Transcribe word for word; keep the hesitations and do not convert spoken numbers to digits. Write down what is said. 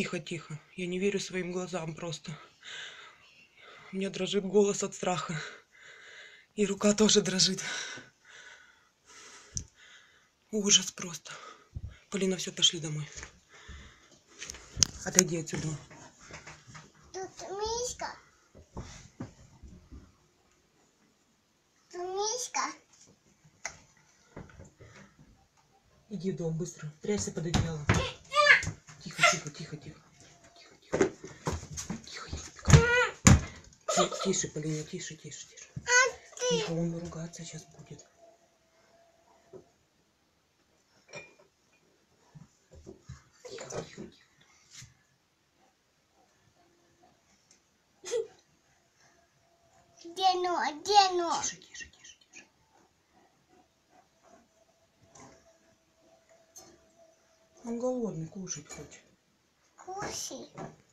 Тихо, тихо. Я не верю своим глазам просто. У меня дрожит голос от страха. И рука тоже дрожит. Ужас просто. Полина, все, пошли домой. Отойди отсюда. Тут мишка. Тут мишка. Иди в дом быстро. Прячься под одеяло. Тихо, тихо, тихо, тихо. Тихо, тихо. Тихо, я убегаю. Ти- Тише, Полина, тише, тише, тише. Тихо, он ругаться сейчас будет. Тихо, тихо, тихо. Где ну, где ну? Тише, тише, тише, тише. Он голодный, кушать хочет. Кушай.